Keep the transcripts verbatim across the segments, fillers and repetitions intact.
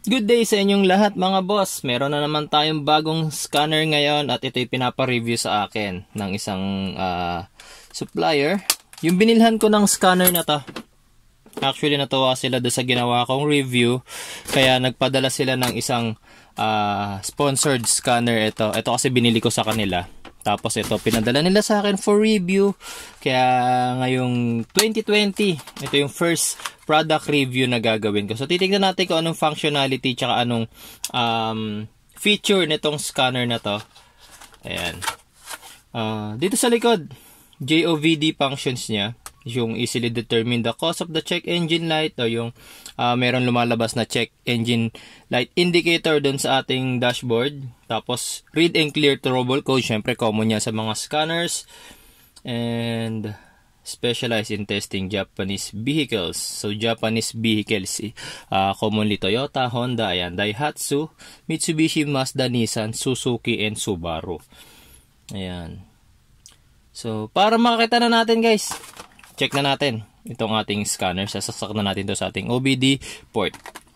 Good day sa inyong lahat mga boss. Meron na naman tayong bagong scanner ngayon at ito'y pinapa-review sa akin ng isang uh, supplier. Yung binilhan ko ng scanner na to, actually natuwa sila doon sa ginawa kong review, kaya nagpadala sila ng isang uh, sponsored scanner. Ito, ito kasi binili ko sa kanila. Tapos ito, pinadala nila sa akin for review. Kaya ngayong twenty twenty, ito yung first product review na gagawin ko. So titignan natin kung anong functionality tsaka anong um, feature nitong scanner na to. Ayan. Uh, dito sa likod, J O V D functions niya. Yung easily determine the cause of the check engine light o yung uh, meron lumalabas na check engine light indicator dun sa ating dashboard. Tapos read and clear trouble code, syempre common yan sa mga scanners. And specialized in testing Japanese vehicles. So Japanese vehicles, uh, commonly Toyota, Honda, ayan, Daihatsu, Mitsubishi, Mazda, Nissan, Suzuki, and Subaru. Ayan. So para makakita na natin guys, check na natin itong ating scanner. Sasasak na natin to sa ating O B D port.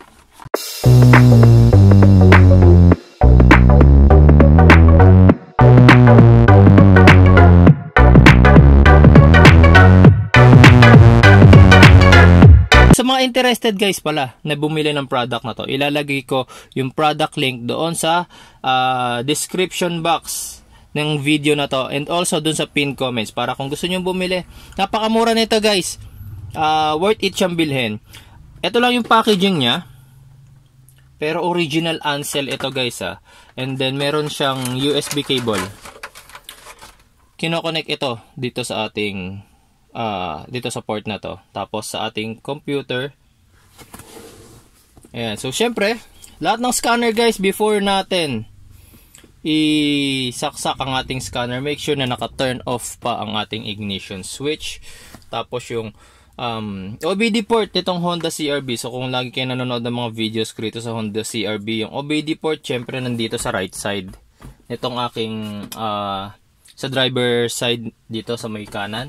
Sa mga interested guys pala na bumili ng product na to, ilalagay ko yung product link doon sa uh, description box ng video na to and also dun sa pin comments para kung gusto nyo bumili. Napakamura nito guys, uh, worth it siyang bilhin. Ito lang yung packaging nya, pero original Ansel ito guys ha. And then meron siyang U S B cable, kinokonek ito dito sa ating uh, dito sa port na to, tapos sa ating computer. Ayan. So syempre lahat ng scanner guys, before natin isaksak ang ating scanner, make sure na naka-turn off pa ang ating ignition switch. Tapos yung um, O B D port nitong Honda C R V. So kung lagi kayo nanonood ng mga videos ko rito sa Honda C R V, yung O B D port syempre nandito sa right side nitong aking uh, sa driver side dito sa may kanan.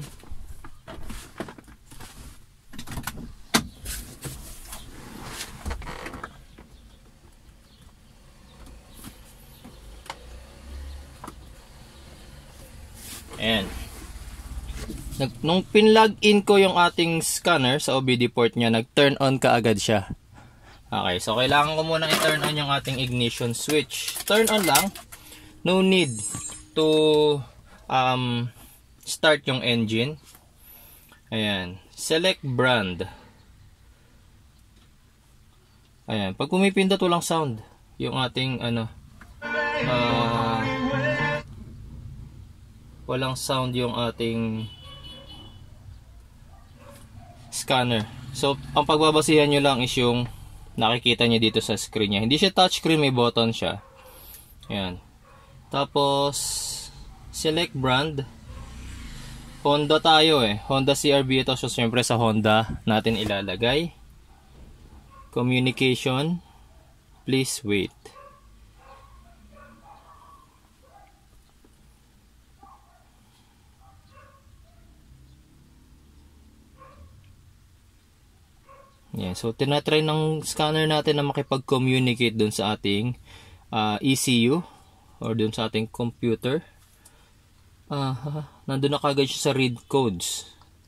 And nung pinlog in ko yung ating scanner sa O B D port niya, nag-turn on kaagad siya. Okay, so kailangan ko muna i-turn on yung ating ignition switch. Turn on lang. No need to um, start yung engine. Ayan. Select brand. Ayan. Pag pumipindot, walang sound yung ating ano uh, walang sound yung ating scanner. So ang pagbabasihan nyo lang is yung nakikita nyo dito sa screen nya. Hindi siya touchscreen, may button siya. Ayan. Tapos select brand. Honda tayo eh. Honda C R V ito. So syempre sa Honda natin ilalagay. Communication, please wait. Yeah, so tinatry ng scanner natin na makipag-communicate dun sa ating uh, E C U or dun sa ating computer. Uh, nandun na kagad siya sa read codes.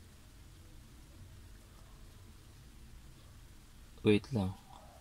Wait lang.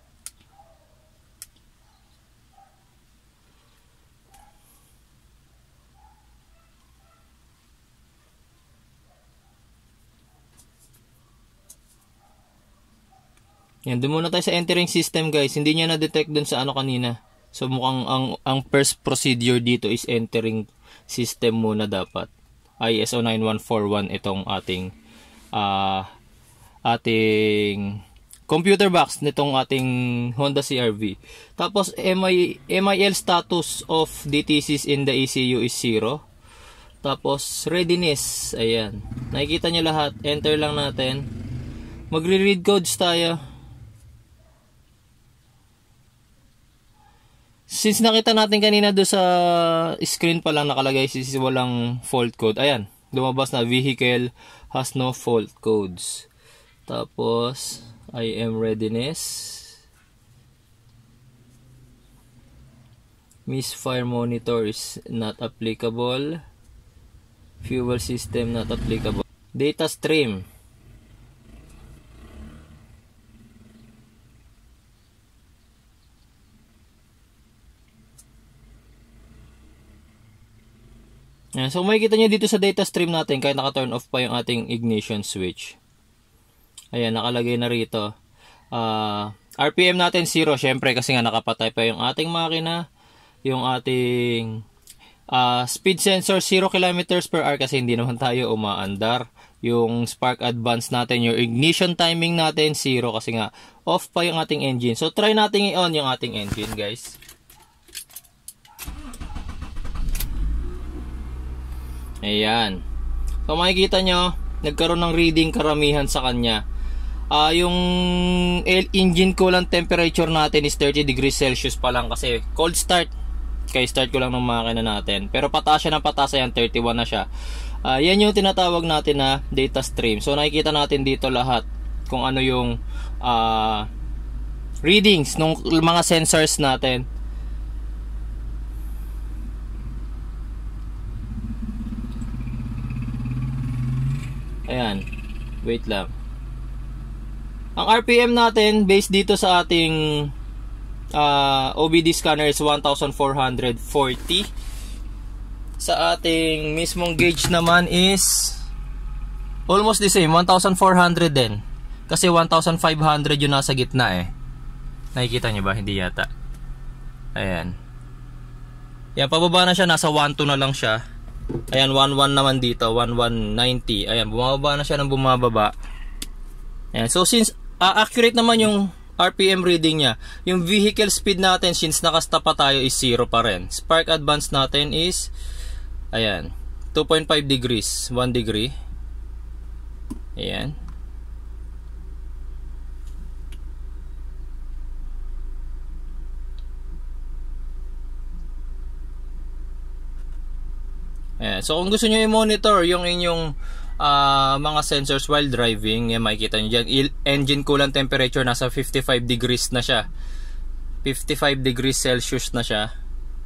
Yan, doon muna tayo sa entering system guys. Hindi niya na-detect doon sa ano kanina. So mukhang ang, ang first procedure dito is entering system muna dapat. I S O nine one four one itong ating uh, ating computer box nitong ating Honda C R V. Tapos M I L status of D T Cs in the E C U is zero. Tapos readiness. Ayan. Nakikita nyo lahat. Enter lang natin. Magre-read codes tayo. Since nakita natin kanina do sa screen pa lang nakalagay si walang fault code. Ayan, lumabas na vehicle has no fault codes. Tapos I am readiness. Misfire monitor is not applicable. Fuel system not applicable. Data stream. Yan. So makikita nyo dito sa data stream natin kahit naka-turn off pa yung ating ignition switch. Ayan, nakalagay na rito. Uh, R P M natin zero, syempre kasi nga nakapatay pa yung ating makina. Yung ating uh, speed sensor zero kilometers per hour kasi hindi naman tayo umaandar. Yung spark advance natin, yung ignition timing natin zero kasi nga off pa yung ating engine. So try natin i-on yung ating engine, guys. Ayan. So makikita nyo, nagkaroon ng reading karamihan sa kanya. Uh, yung engine coolant temperature natin is thirty degrees Celsius pa lang kasi cold start. Kaya start ko lang ng makina natin. Pero pataas siya ng pataas, yan, thirty-one na siya. Uh, yan yung tinatawag natin na data stream. So nakikita natin dito lahat kung ano yung uh, readings ng mga sensors natin. Ayan, wait lang. Ang R P M natin based dito sa ating uh, O B D scanner is one thousand four hundred forty. Sa ating mismong gauge naman is almost the same, one thousand four hundred din. Kasi one thousand five hundred yung nasa gitna eh. Nakikita nyo ba? Hindi yata. Ayan. Yan, pababa na siya, nasa one two na lang siya. Ayan, one one naman dito, one one ninety. Ayan, bumababa na siya ng bumababa. Ayan, so since uh, accurate naman yung R P M reading niya, yung vehicle speed natin since nakastop pa tayo is zero pa rin. Spark advance natin is ayan, two point five degrees, one degree. Ayan. Ayan. So kung gusto nyo i-monitor yung inyong uh, mga sensors while driving, yan, makikita nyo dyan, engine coolant temperature nasa fifty-five degrees na siya, fifty-five degrees Celsius na siya.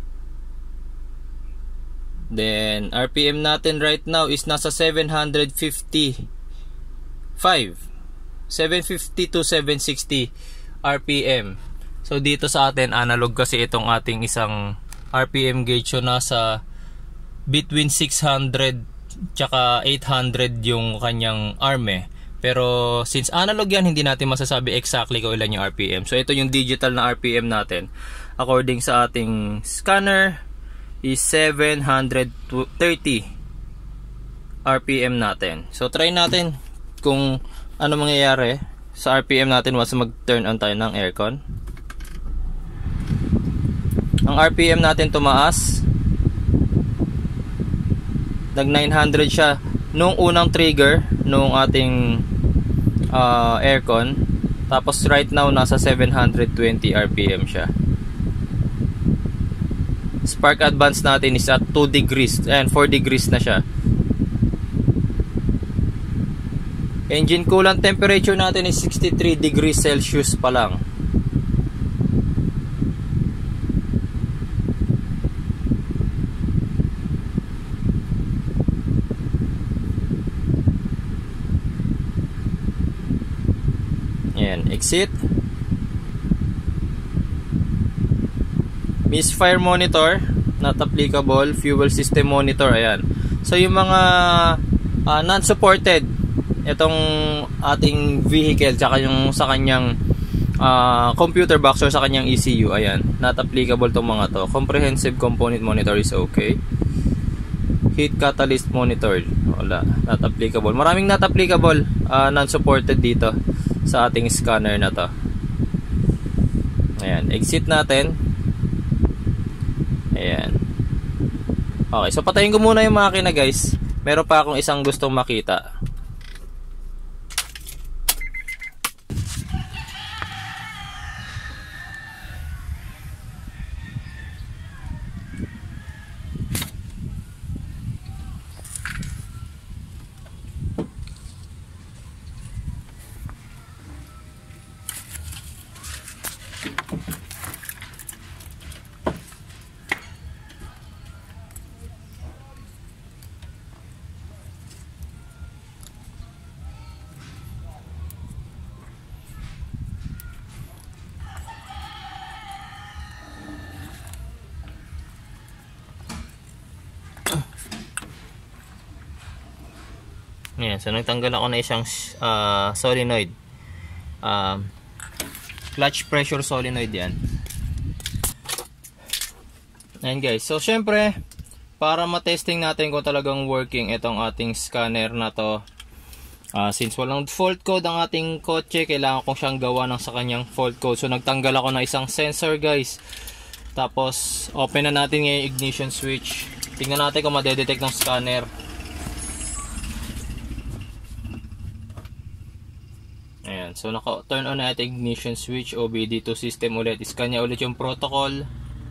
Then R P M natin right now is nasa seven fifty-five, seven fifty to seven sixty R P M. So dito sa atin analog kasi itong ating isang R P M gauge, so nasa between six hundred tsaka eight hundred yung kanyang arm eh. Pero since analog yan, hindi natin masasabi exactly kung ilan yung R P M. So ito yung digital na R P M natin. According sa ating scanner is seven thirty R P M natin. So try natin kung ano mangyayari sa R P M natin once mag-turn on tayo ng aircon. Ang R P M natin tumaas, nag nine hundred siya nung unang trigger nung ating uh, aircon, tapos right now nasa seven twenty R P M siya. Spark advance natin is at two degrees and four degrees na siya. Engine coolant temperature natin is sixty-three degrees Celsius pa lang. Ayan, exit. Misfire monitor, not applicable. Fuel system monitor, ayan. So yung mga uh, non-supported, itong ating vehicle, tsaka yung sa kanyang uh, computer box or sa kanyang E C U, ayan, not applicable tong mga to. Comprehensive component monitor is okay. Heat catalyst monitor, wala, not applicable. Maraming not applicable, uh, non-supported dito sa ating scanner na to. Ayan, exit natin. Ayan. Okay, so patayin ko muna yung makina, guys. Meron pa akong isang gustong makita. Ayan, so nagtanggal ako na isang uh, solenoid. Uh, clutch pressure solenoid yan. Ayan guys, so syempre, para matesting natin kung talagang working itong ating scanner na to, uh, since walang fault code ang ating kotse, kailangan ko siyang gawa ng sa kanyang fault code. So nagtanggal ako na isang sensor guys. Tapos open na natin ngayon yung ignition switch. Tingnan natin kung madedetect ng scanner. Ayan, so naka-turn on na natin ignition switch, O B D to system ulit. Iscan niya ulit yung protocol.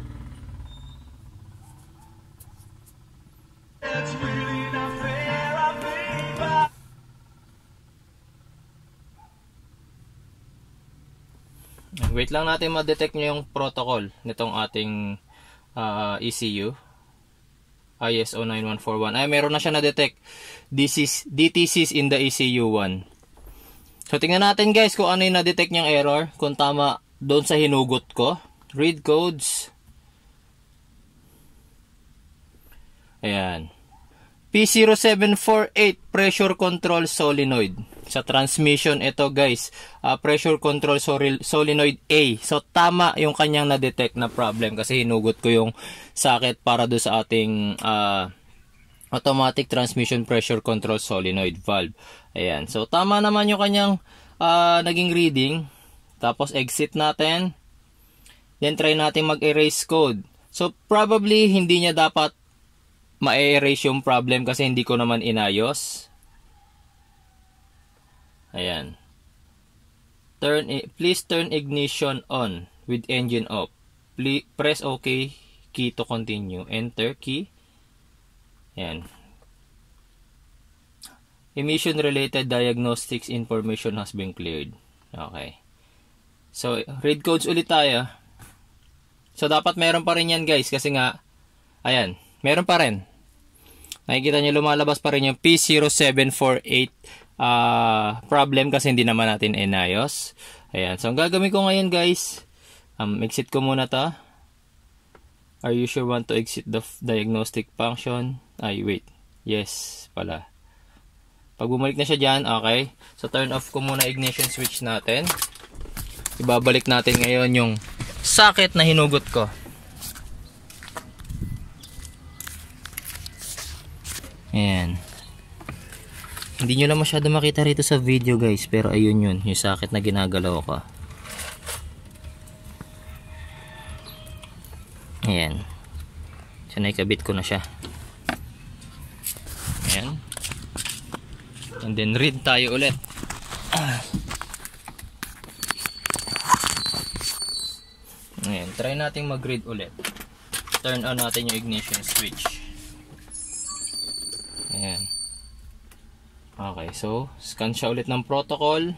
Wait lang natin ma-detect niya yung protocol nitong ating uh, E C U. I S O nine one four one. Ay, meron na siya na-detect. This is D T Cs in the E C U one. So, tingnan natin guys kung ano yung na-detect niyang error. Kung tama doon sa hinugot ko. Read codes. Ayan. P zero seven four eight pressure control solenoid. Sa transmission ito guys. Uh, pressure control solenoid A. So, tama yung kanyang na-detect na problem. Kasi hinugot ko yung socket para doon sa ating uh, automatic transmission pressure control solenoid valve. Ayan. So, tama naman yung kanyang uh, naging reading. Tapos, exit natin. Then, try natin mag-erase code. So, probably, hindi niya dapat ma-erase yung problem kasi hindi ko naman inayos. Ayan. Turn, please turn ignition on with engine off. Please, press OK key to continue. Enter key. Ayan. Emission-related diagnostics information has been cleared. Okay. So, read codes ulit tayo. So, dapat meron pa rin yan guys. Kasi nga, ayan, meron pa rin. Nakikita nyo, lumalabas pa rin yung P zero seven four eight uh, problem kasi hindi naman natin inayos. Ayan. So, ang gagawin ko ngayon guys, um, exit ko muna to. Are you sure want to exit the diagnostic function? Ay, wait. Yes, pala. Pag bumalik na siya dyan, okay. So, turn off ko muna ignition switch natin. Ibabalik natin ngayon yung socket na hinugot ko. Ayan. Hindi nyo lang masyado makita rito sa video guys. Pero ayun yun, yung socket na ginagalaw ko. Ayan. So, naikabit ko na siya. Ayan. And then read tayo ulit. Ayan, try natin mag-read ulit. Turn on natin yung ignition switch. Ayan. Okay, so scan siya ulit ng protocol.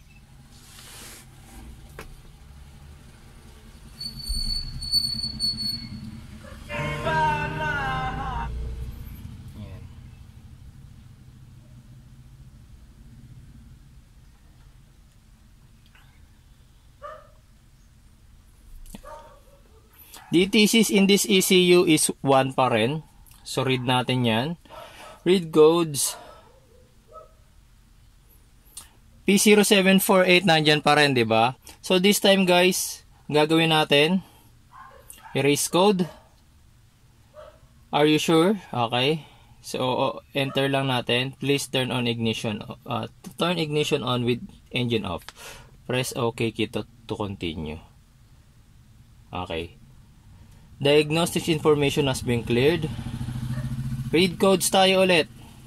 D T Cs in this E C U is one pa rin. So, read natin yan. Read codes. P zero seven four eight nandyan pa rin, diba? So, this time guys, gagawin natin. Erase code. Are you sure? Okay. So, enter lang natin. Please turn on ignition. Uh, turn ignition on with engine off. Press OK key to, to continue. Okay. Diagnostic information has been cleared. Read codes tayo ulit.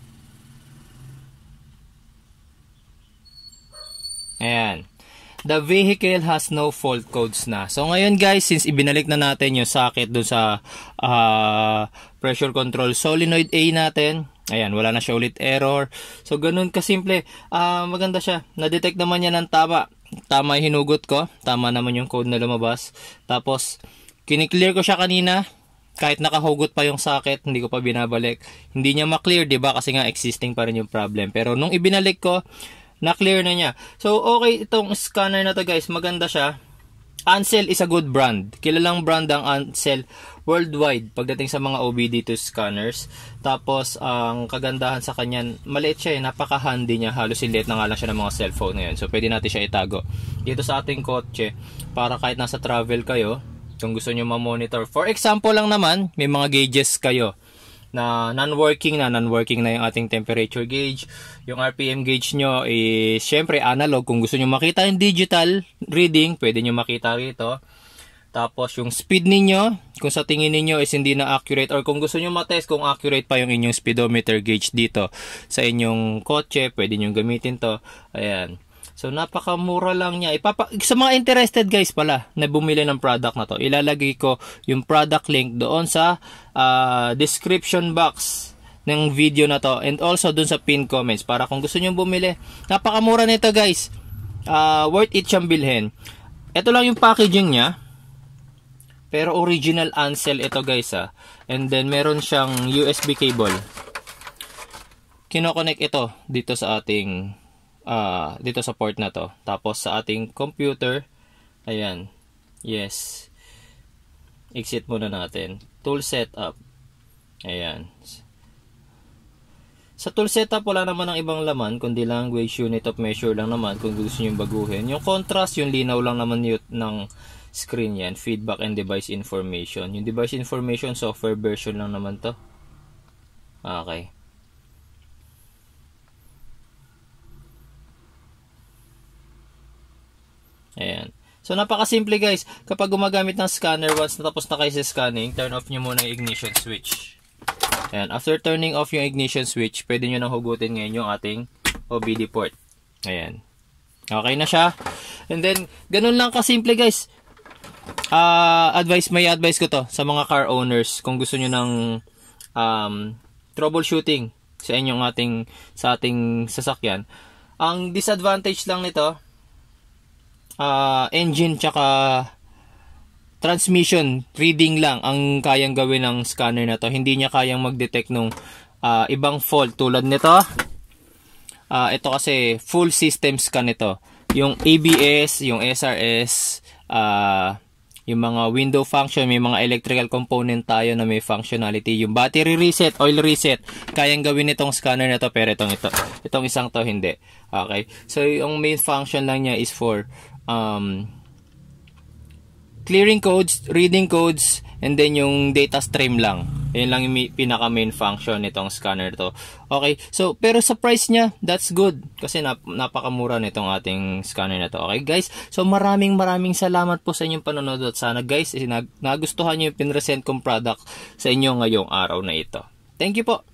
Ayan. The vehicle has no fault codes na. So ngayon guys, since ibinalik na natin yung socket dun sa uh, pressure control solenoid A natin, ayan, wala na siya ulit error. So ganun kasimple. Uh, maganda siya. Na-detect naman niya ng tama. Tama yung hinugot ko. Tama naman yung code na lumabas. Tapos, kiniklear ko siya kanina, kahit nakahugot pa yung socket, hindi ko pa binabalik. Hindi niya ma-clear, diba? Kasi nga existing pa rin yung problem. Pero nung ibinalik ko, na-clear na niya. So, okay itong scanner na to guys. Maganda siya. Ansel is a good brand. Kilalang brand ang Ansel worldwide pagdating sa mga O B D two scanners. Tapos, ang kagandahan sa kanya, maliit siya eh, napaka-handy niya. Halos liit na nga lang siya ng mga cellphone ngayon. So, pwede natin siya itago dito sa ating kotse para kahit nasa travel kayo, kung gusto nyo ma-monitor. For example lang naman, may mga gauges kayo na non-working na, non-working na yung ating temperature gauge. Yung R P M gauge nyo is syempre analog. Kung gusto nyo makita yung digital reading, pwede nyo makita rito. Tapos yung speed ninyo, kung sa tingin ninyo is hindi na accurate, or kung gusto nyo matest kung accurate pa yung inyong speedometer gauge dito sa inyong kotse, pwede nyo gamitin to. Ayan. So, napakamura lang niya. Ipapa sa mga interested guys pala na bumili ng product na to, ilalagay ko yung product link doon sa uh, description box ng video na to, and also doon sa pin comments para kung gusto nyo bumili. Napakamura nito guys. Uh, worth it siyang bilhin. Ito lang yung packaging niya. Pero original Ansel ito guys ha. And then meron siyang U S B cable. Kino-connect ito dito sa ating Uh, dito sa port na to. Tapos sa ating computer, ayan, yes, exit muna natin, tool setup, ayan. Sa tool setup wala naman ang ibang laman kundi language, unit of measure lang naman kung gusto nyo baguhin. Yung contrast, yung linaw lang naman yun ng screen yan. Feedback and device information, yung device information software version lang naman to. Okay. Ayan. So, napakasimple guys. Kapag gumagamit ng scanner, once natapos na kayo sa scanning, turn off nyo muna yung ignition switch. Ayan. After turning off yung ignition switch, pwede nyo nang hugutin ngayon yung ating O B D port. Ayan. Okay na siya. And then, ganun lang kasimple guys. Uh, advice, may advice ko to sa mga car owners. Kung gusto nyo ng um, troubleshooting sa inyong ating, sa ating sasakyan. Ang disadvantage lang nito, Uh, engine tsaka transmission reading lang ang kayang gawin ng scanner na to. Hindi niya kayang mag-detect ng uh, ibang fault tulad nito. Uh, ito kasi full system scan ito. Yung A B S, yung S R S, uh, yung mga window function, may mga electrical component tayo na may functionality. Yung battery reset, oil reset, kayang gawin itong scanner na to, pero itong ito, itong isang to hindi. Okay, so yung main function lang niya is for Um, clearing codes, reading codes, and then yung data stream lang. Yan lang yung pinaka main function nitong scanner to. Okay, so pero sa price niya, that's good kasi nap napakamura nitong ating scanner na to. Okay guys, so maraming maraming salamat po sa inyong panonood at sana guys nag nagustuhan niyo yung pinresent kong product sa inyo ngayong araw na ito. Thank you po.